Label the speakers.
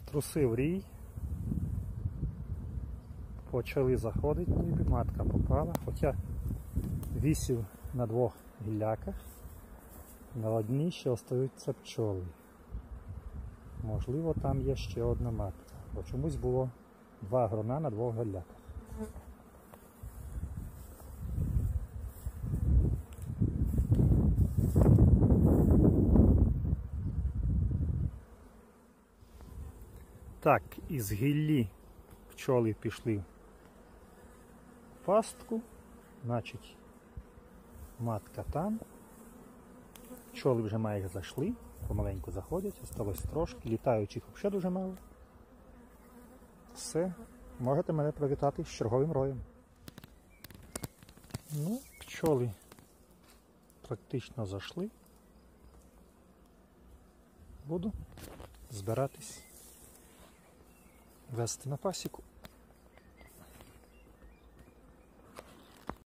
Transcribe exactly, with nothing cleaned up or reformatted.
Speaker 1: Трусив рій, почали заходити, ніби матка попала, хоча вісів на двох гілляках, на одній ще остаються пчоли. Можливо, там є ще одна матка, бо чомусь було два грона на двох гілляках. Так, із гіллі пчоли пішли в пастку, значить матка там. Пчоли вже майже зайшли, помаленьку заходять, осталось трошки, літаючих взагалі дуже мало. Все, можете мене привітати з черговим роєм. Ну, пчоли практично зайшли. Буду збиратись вести на пасіку.